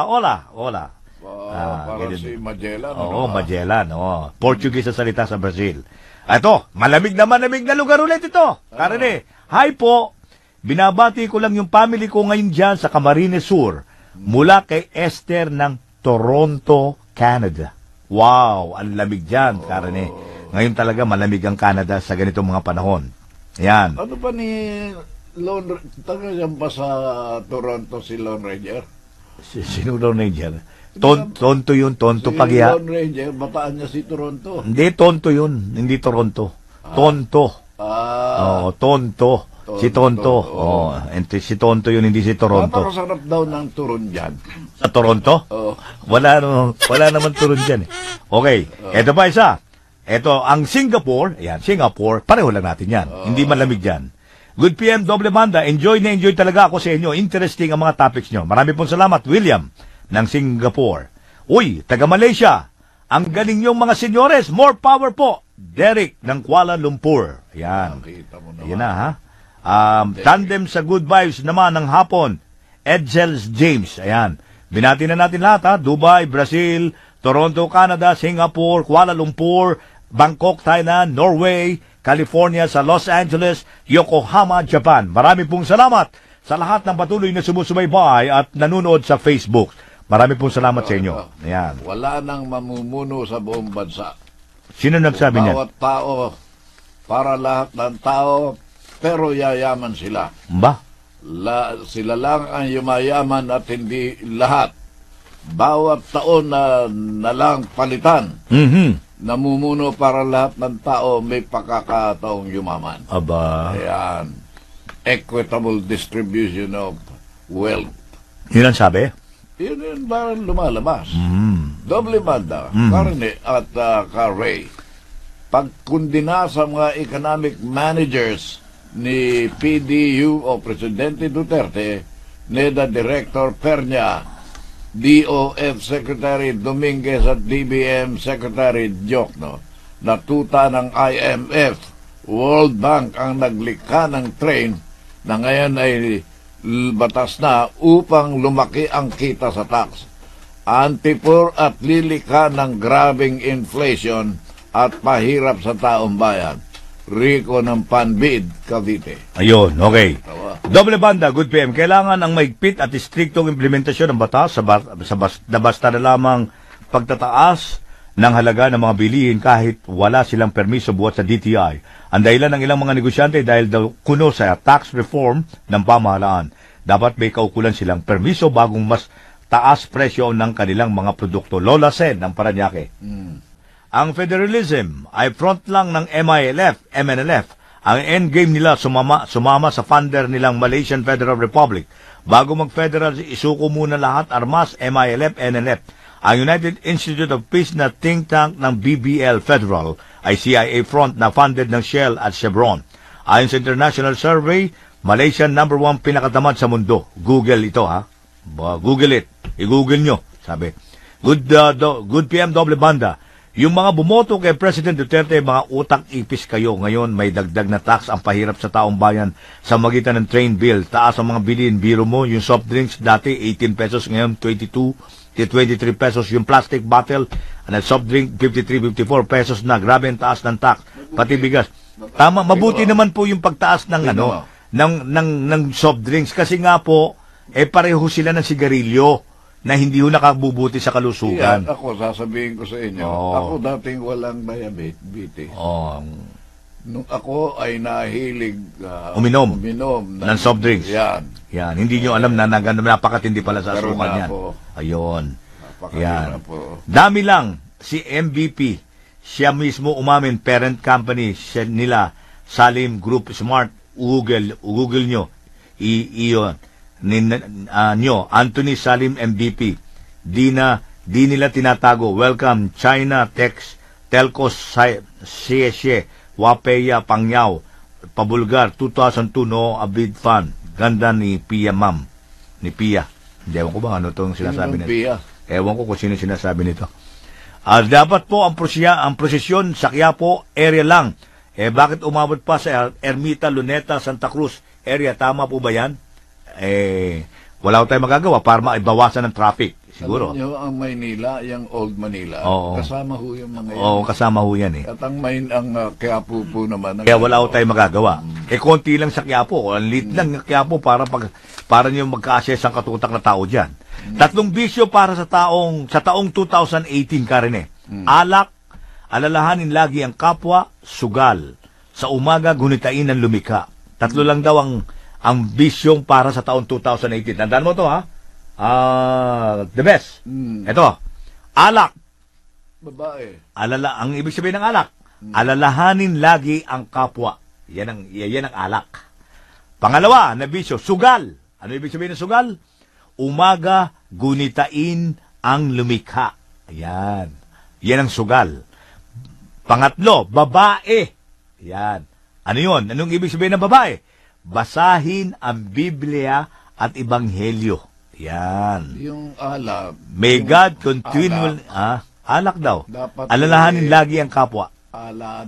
Para si Magellan. Magellan. Portuguese sa salita sa Brazil. Ito, malamig na lugar ulit ito. Karine, hi po. Binabati ko lang yung family ko ngayon dyan sa Camarines Sur. Mula kay Esther ng Toronto, Canada. Wow, ang lamig dyan, Karine. Ngayon talaga malamig ang Canada sa ganitong mga panahon. Ayan. Ano ba ni Lone taga yan ba sa Toronto si Lone Ranger? Sino Lone Ranger? Tonto yun, tonto si pagya. Lone Ranger, bataan niya si Toronto. Hindi, tonto yun. Hindi Toronto. Tonto. Tonto. Si Tonto. Si Tonto yun, hindi si Toronto. Napakasarap daw ng turon dyan. Sa Toronto? Wala naman turon dyan. Okay, eto pa isa. Eto, ang Singapore. Ayan, Singapore. Pareho lang natin yan. Hindi malamig dyan. Good PM, Doble Banda. Enjoy talaga ako sa inyo. Interesting ang mga topics nyo. Marami pong salamat, William, ng Singapore. Uy, taga Malaysia. Ang galing yung mga senyores. More power po. Derek ng Kuala Lumpur. Ayan. Ayan na, tandem sa good vibes naman ng hapon. Edsels James. Ayan. Binati na natin lahat, Dubai, Brazil, Toronto, Canada, Singapore, Kuala Lumpur, Bangkok, Thailand, Norway, California, sa Los Angeles, Yokohama, Japan. Marami pong salamat sa lahat ng patuloy na sumusubaybay at nanonood sa Facebook. Marami pong salamat sa inyo. Ayan. Wala nang mamumuno sa buong bansa. Sino nagsabi niyan? Bawat tao, para lahat ng tao, pero yayaman sila. Ba? Sila lang ang yumayaman at hindi lahat. Bawat taon na lang palitan. namumuno para lahat ng tao may pagkakataong yumaman. Aba. Ayan. Equitable distribution of wealth. Yun ang sabi? Yun yun parang lumalabas. Doble banda, Mm. Carne at Ray. Pagkundina sa mga economic managers ni PDU o Presidente Duterte, NEDA Director Pernia, DOF Secretary Dominguez at DBM Secretary Diokno, natuta ng IMF, World Bank ang naglikha ng train na ngayon ay batas na upang lumaki ang kita sa tax. Antipur at lilikha ng grabing inflation at pahirap sa taong bayan. Rico ng Panbid, Cavite. Ayun, okay. Tawa. Doble banda, good PM. Kailangan ang maigpit at istriktong implementasyon ng batas na basta na lamang pagtataas ng halaga ng mga bilihin kahit wala silang permiso buhat sa DTI. Ang dahilan ng ilang mga negosyante dahil daw kuno sa tax reform ng pamahalaan. Dapat may kaukulan silang permiso bagong mas taas presyo ng kanilang mga produkto. Lola Sen ng Paranaque. Ang federalism ay front lang ng MNLF. Ang endgame nila sumama sa funder nilang Malaysian Federal Republic. Bago mag-federal, isuko muna lahat armas, MILF, NLF. Ang United Institute of Peace na think tank ng BBL Federal ay CIA front na funded ng Shell at Chevron. Ayon sa international survey, Malaysia number 1 pinakatamad sa mundo. Google ito ha. Google it. I-google nyo. Sabi. Good PM doble banda. Yung mga bumoto kay President Duterte, mga utak ipis kayo. Ngayon, may dagdag na tax ang pahirap sa taong bayan sa magitan ng train bill. Taas ang mga bilhin. Biro mo, yung soft drinks dati 18 pesos, ngayon 22 to 23 pesos. Yung plastic bottle, soft drink 53, 54 pesos na. Grabe ang taas ng tax. Pati bigas. Tama, mabuti naman po yung pagtaas ng ng soft drinks kasi nga po pareho sila ng sigarilyo na hindi ho nakabubuti sa kalusugan. Yan, ako, sasabihin ko sa inyo, ako dating walang diabetes. Nung ako ay nahilig uminom ng soft drinks. Yan. Hindi nyo alam na napakatindi pala sa Pero asukan yan. po. Ayun. Napakahirap po. Dami lang, si MVP, siya mismo umamin, parent company siya nila, Salim Group Smart, Google nyo, iyon. Anthony Salim MVP. Di nila tinatago. Welcome China Telco Siesye Wapeya Pangyao Pabulgar 2002 no Abid Fan. Ganda ni Pia Ma'am. Ni Pia. Hindi ewan ko ba ano itong sinasabi nito. Pia? Ewan ko kung sino sinasabi nito. Dapat po ang prosesyon sa Quiapo area lang. Bakit umabot pa sa Ermita, Luneta, Santa Cruz area? Tama po ba yan? Wala ko tayong magagawa para maibawasan ng traffic. Siguro. Alam nyo, ang Maynila, yung Old Manila, kasama ho yung mga yan. Oo, kasama ho yan At ang Quiapo po naman. Kaya wala ko tayong magagawa. Konti lang sa Quiapo. Ang lit lang ng Quiapo para nyo magka-assess ang katutak na tao dyan. Tatlong bisyo para sa taong 2018 ka rin Alak, alalahanin lagi ang kapwa, sugal. Sa umaga, gunitain ang lumika. Tatlo lang daw ang bisyong para sa taong 2018. Tandaan mo to ha? The best. Ito. Alak. Babae. Ang ibig sabihin ng alak. Alalahanin lagi ang kapwa. Yan ang alak. Pangalawa na bisyo, sugal. Ano ibig sabihin ng sugal? Umaga, gunitain ang lumikha. Yan. Yan ang sugal. Pangatlo, babae. Yan. Ano yun? Anong ibig sabihin ng babae? Basahin ang Biblia at Ebanghelyo. Yan. Yung alak. May God continual... alak daw. Dapat alalahanin lagi ang kapwa. Alad.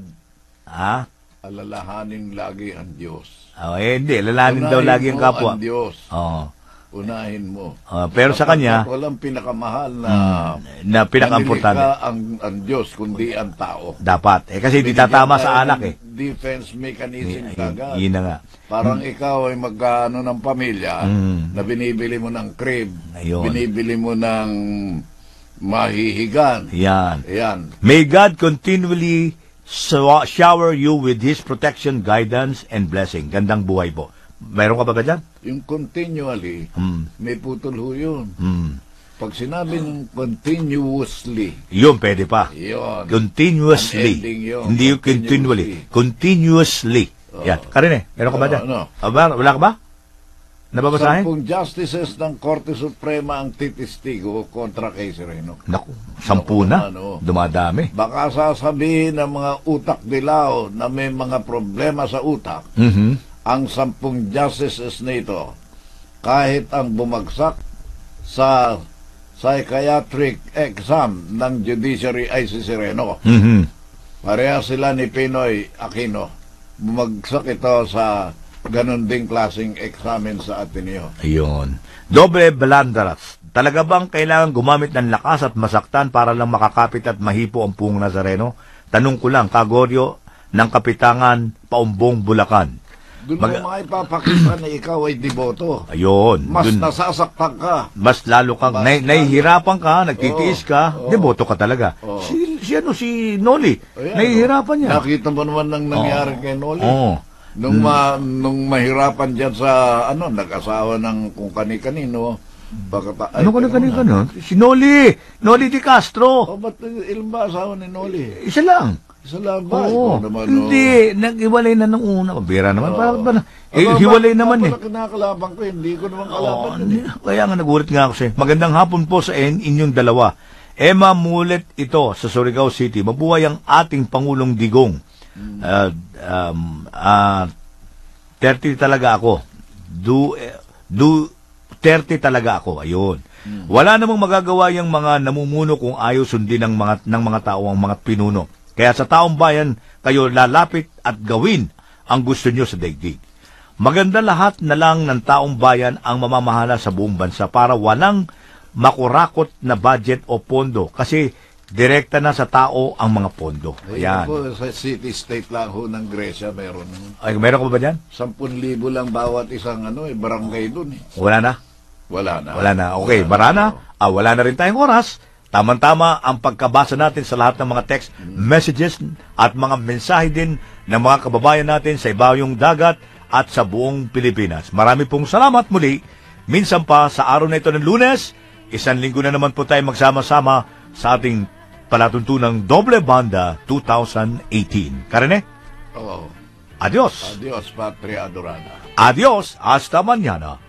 Alalahanin lagi ang Diyos. Hindi. Alalahanin daw lagi ang kapwa. Ang Diyos. Unahin mo. Pero sa kanya... Walang pinakamahal na pinakaimportante. ang Diyos, kundi ang tao. Dapat. Kasi di tatama sa alak Defense mechanism kagad. Yun na nga. Parang ikaw ay magkaano ng pamilya na binibili mo ng crib, binibili mo ng mahihigan. Yan. May God continually shower you with His protection, guidance, and blessing. Gandang buhay po. Mayroon ka ba dyan? Yung continually, may putol ho yun. Pag sinabing continuously, Yun, pwede pa. yun. Continuously. Unending yun. Hindi yung continually. Continuously. Yan. Karine, meron ka ba dyan? Ano? Wala ka ba? Nababasahin? 10 justices ng Korte Suprema ang titistigo kontra kay Sereno. Naku, 10 na. Ano? Dumadami. Baka sasabihin ng mga utak dilaw na may mga problema sa utak, Mhm. ang 10 justices na ito, kahit ang bumagsak sa psychiatric exam ng judiciary ay si Sereno. Mhm. Pareha sila ni Pinoy Aquino. Bumagsak ito sa ganon ding klaseng examen sa Ateneo. Ayun. Doble Balandaras. Talaga bang kailangan gumamit ng lakas at masaktan para lang makakapit at mahipo ang Pungong Nazareno? Tanong ko lang, Kagoryo ng Kapitangan, Paumbong, Bulacan. Doon mo maipapakita na ikaw ay deboto. Ayun. Mas Dun- nasasaktan ka. mas lalo kang nahihirapan ka, nagtitiis ka, deboto ka talaga. Oo. Si Noli, Ayan, nahihirapan niya. Nakita mo naman ang nangyari kay Noli. Oo. Nung mahirapan diyan sa nag-asawa ng kung kani-kanino. Ano ka na kanina? Si Noli Di Castro. Oh, ba't ilan ba asawa ni Noli? Isa lang. Isa lang ba? Oo. Ikaw naman, Hindi, nag-iwalay na nung una. Bira naman. Bakit ba na? Aba, Hiwalay bakit naman eh. pala kinakalaban ko, hindi ko naman kalaban. Kaya nga nagulat nga ako siya. Magandang hapon po sa inyong dalawa. Emma Mulet ito sa Surigao City. Mabuhay ang ating Pangulong Digong. 30 talaga ako. 30 talaga ako. Ayun. Wala namang magagawa yung mga namumuno kung ayaw sundin ng mga tao ang mga pinuno. Kaya sa taong bayan, kayo lalapit at gawin ang gusto nyo sa daigdig. Maganda lahat na lang ng taong bayan ang mamamahala sa buong bansa para walang makurakot na budget o pondo kasi direkta na sa tao ang mga pondo. Ayan. Ayan. Sa city-state lang ho ng Grecia, meron. Ay, meron ka ba dyan? 10,000 lang bawat isang barangay dun eh. Wala na? Wala na. Wala na. Okay, Barana, wala na rin tayong oras. Tama-tama ang pagkabasa natin sa lahat ng mga text messages at mga mensahe din ng mga kababayan natin sa ibayong dagat at sa buong Pilipinas. Marami pong salamat muli. Minsan pa sa araw na ito ng Lunes, isang linggo na naman po tayo magsama-sama sa ating palatuntunang Doble Banda 2018. Karine? Oo. Adios. Adios, Patria Adorada. Adios. Hasta mañana.